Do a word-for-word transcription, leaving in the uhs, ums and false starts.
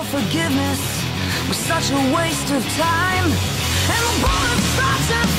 forgiveness was such a waste of time. And the bullets start to